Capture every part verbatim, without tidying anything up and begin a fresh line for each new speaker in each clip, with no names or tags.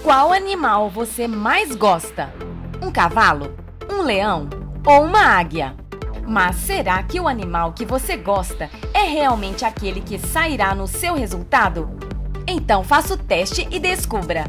Qual animal você mais gosta? Um cavalo? Um leão? Ou uma águia? Mas será que o animal que você gosta é realmente aquele que sairá no seu resultado? Então faça o teste e descubra!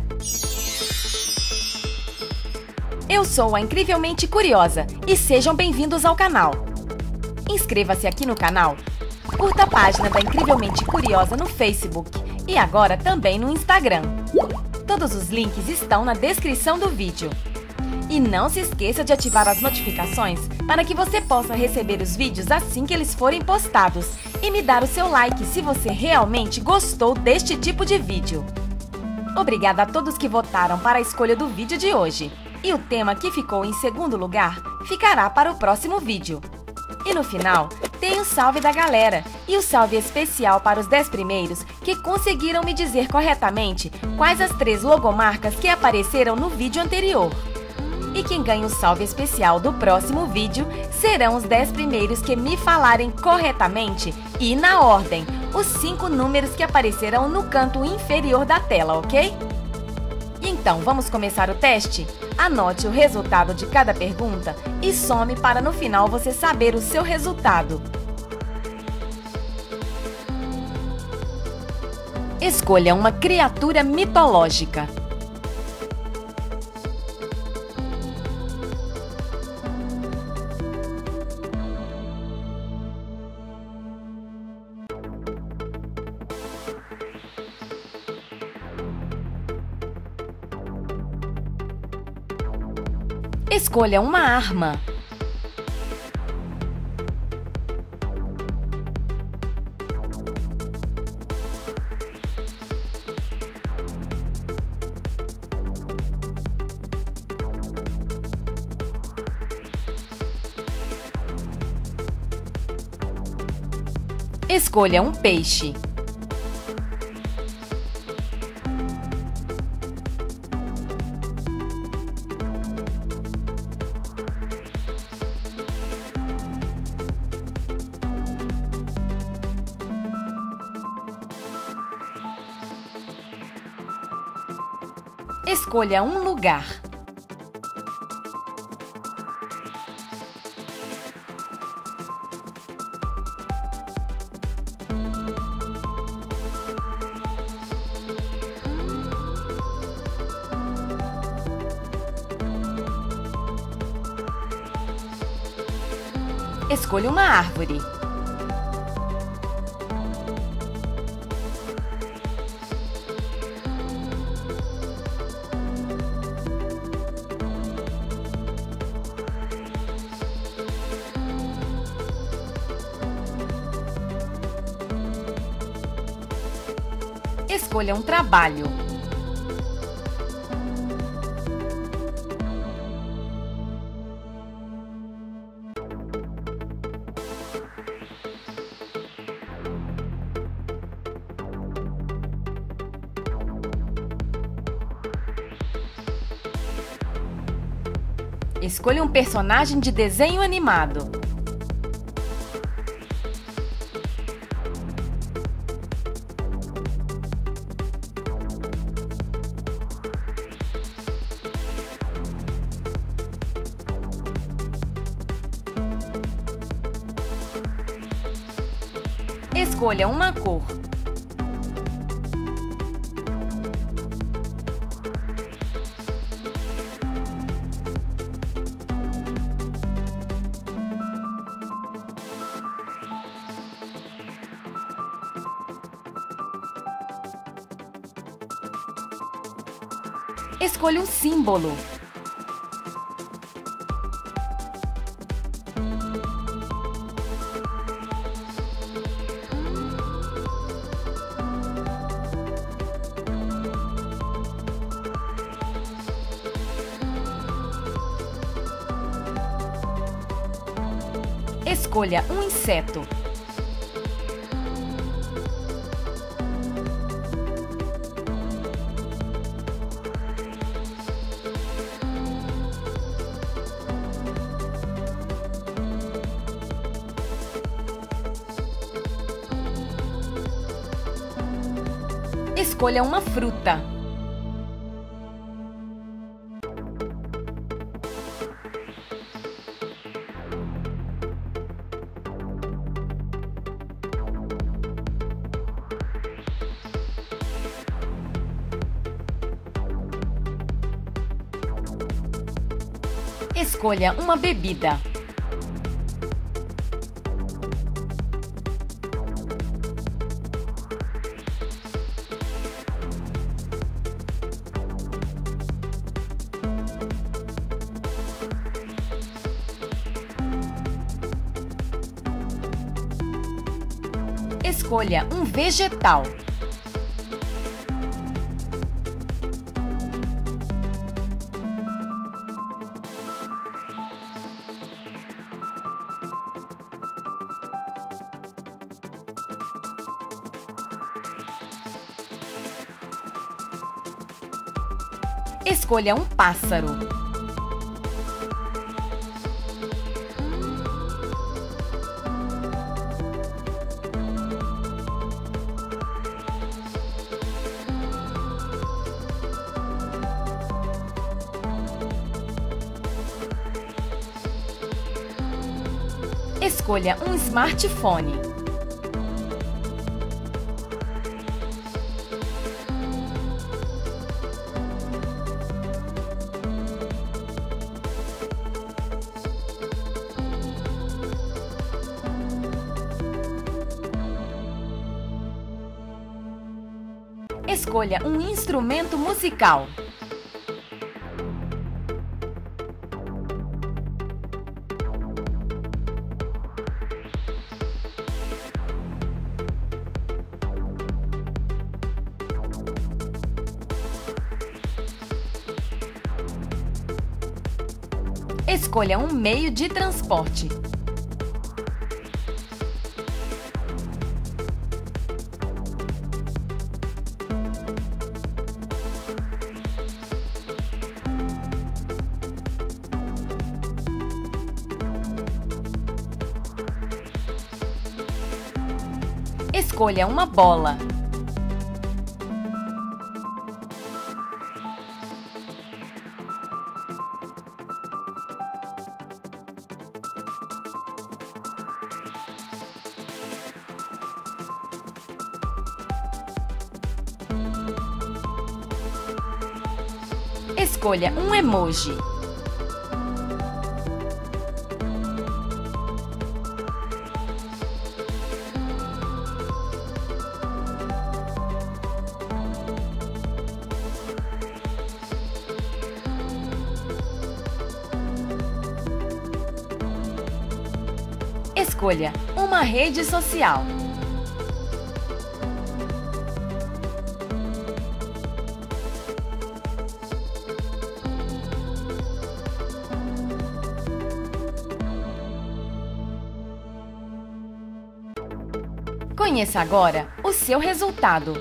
Eu sou a Incrivelmente Curiosa e sejam bem-vindos ao canal! Inscreva-se aqui no canal, curta a página da Incrivelmente Curiosa no Facebook e agora também no Instagram. Todos os links estão na descrição do vídeo. E não se esqueça de ativar as notificações para que você possa receber os vídeos assim que eles forem postados e me dar o seu like se você realmente gostou deste tipo de vídeo. Obrigada a todos que votaram para a escolha do vídeo de hoje. E o tema que ficou em segundo lugar ficará para o próximo vídeo. E no final, tem o salve da galera e o salve especial para os dez primeiros que conseguiram me dizer corretamente quais as três logomarcas que apareceram no vídeo anterior. E quem ganha o salve especial do próximo vídeo serão os dez primeiros que me falarem corretamente e na ordem, os cinco números que aparecerão no canto inferior da tela, ok? Então, vamos começar o teste? Anote o resultado de cada pergunta e some para no final você saber o seu resultado. Escolha uma criatura mitológica. Escolha uma arma. Escolha um peixe. Escolha um lugar. Escolha uma árvore. Escolha um trabalho. Escolha um personagem de desenho animado. Escolha uma cor. Escolha um símbolo. Escolha um inseto. Escolha uma fruta. Escolha uma bebida. Escolha um vegetal. Escolha um pássaro. Escolha um smartphone. Escolha um instrumento musical. Escolha um meio de transporte. Escolha uma bola. Escolha um emoji. Escolha uma rede social. Conheça agora o seu resultado.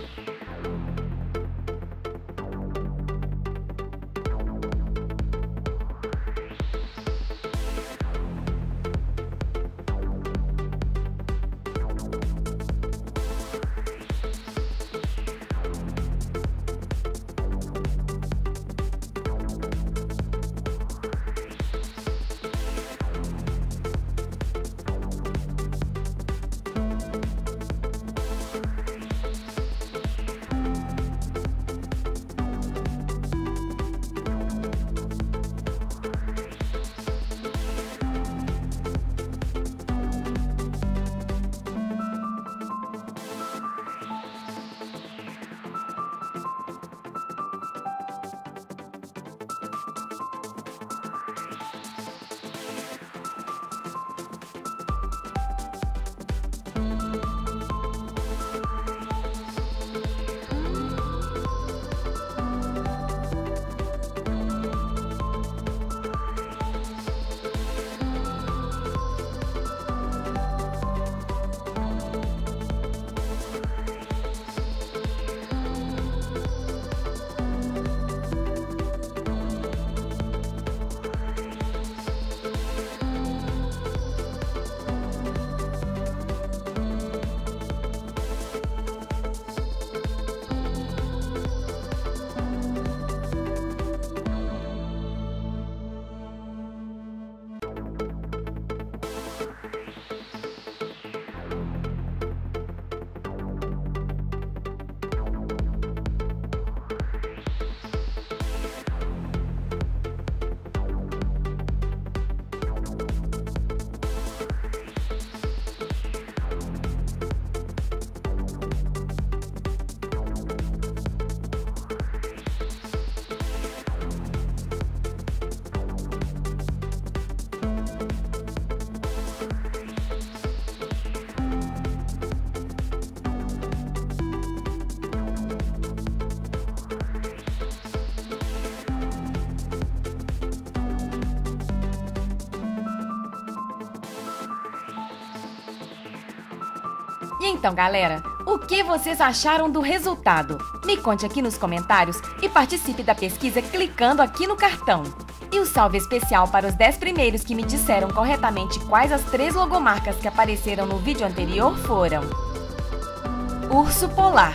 Então, galera, o que vocês acharam do resultado? Me conte aqui nos comentários e participe da pesquisa clicando aqui no cartão. E o salve especial para os dez primeiros que me disseram corretamente quais as três logomarcas que apareceram no vídeo anterior foram: Urso Polar,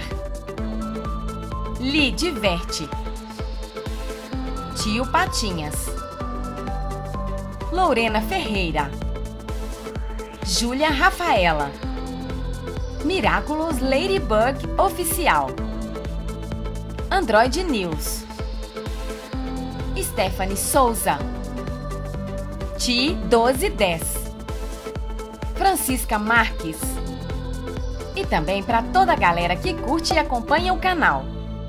Li Diverte, Tio Patinhas, Lorena Ferreira, Júlia Rafaela, Miraculous Ladybug Oficial, Android News, Stephanie Souza, Ti doze dez, Francisca Marques e também para toda a galera que curte e acompanha o canal.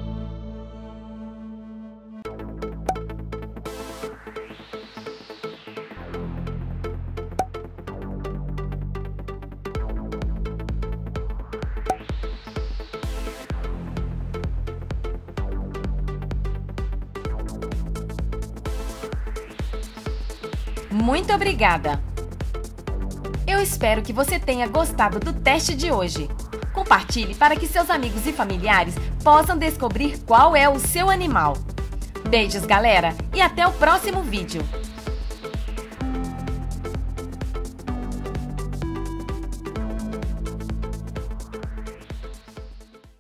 Muito obrigada! Eu espero que você tenha gostado do teste de hoje. Compartilhe para que seus amigos e familiares possam descobrir qual é o seu animal. Beijos, galera, e até o próximo vídeo!